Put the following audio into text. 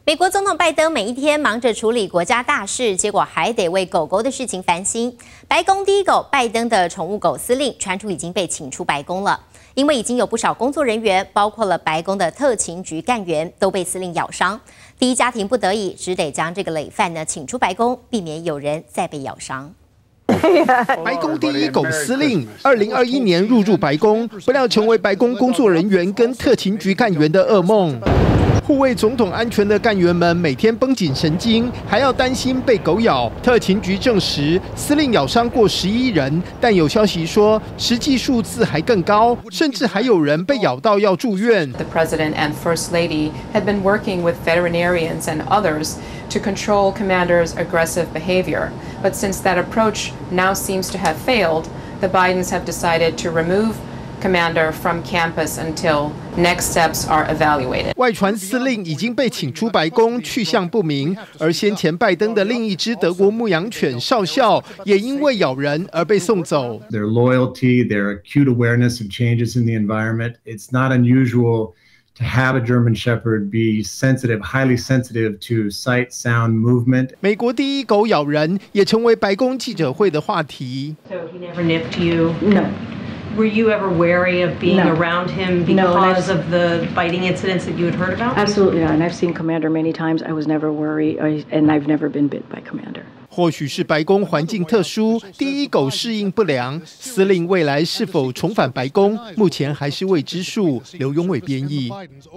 美国总统拜登每一天忙着处理国家大事，结果还得为狗狗的事情烦心。白宫第一狗拜登的宠物狗司令传出已经被请出白宫了，因为已经有不少工作人员，包括了白宫的特勤局干员，都被司令咬伤。第一家庭不得已，只得将这个累犯呢请出白宫，避免有人再被咬伤。 白宫第一狗司令，2021年入驻白宫，不料成为白宫工作人员跟特勤局干员的噩梦。护卫总统安全的干员们每天绷紧神经，还要担心被狗咬。特勤局证实，司令咬伤过11人，但有消息说实际数字还更高，甚至还有人被咬到要住院。 The president and first lady had been working with veterinarians and others to control Commander's aggressive behavior, but since that approach now seems to have failed, the Bidens have decided to remove Commander from campus until next steps are evaluated. 外传司令已经被请出白宫，去向不明。而先前拜登的另一只德国牧羊犬少校也因为咬人而被送走。 Their loyalty, their acute awareness of changes in the environment, it's not unusual to have a German Shepherd be sensitive, highly sensitive to sight, sound, movement. 美国第一狗咬人也成为白宫记者会的话题。 So he never nipped you? No. Were you ever wary of being around him because of the biting incidents that you had heard about? Absolutely not. And I've seen Commander many times. I was never worried, and I've never been bit by Commander. 或许是白宫环境特殊，第一狗适应不良，司令未来是否重返白宫，目前还是未知数。刘永伟编译。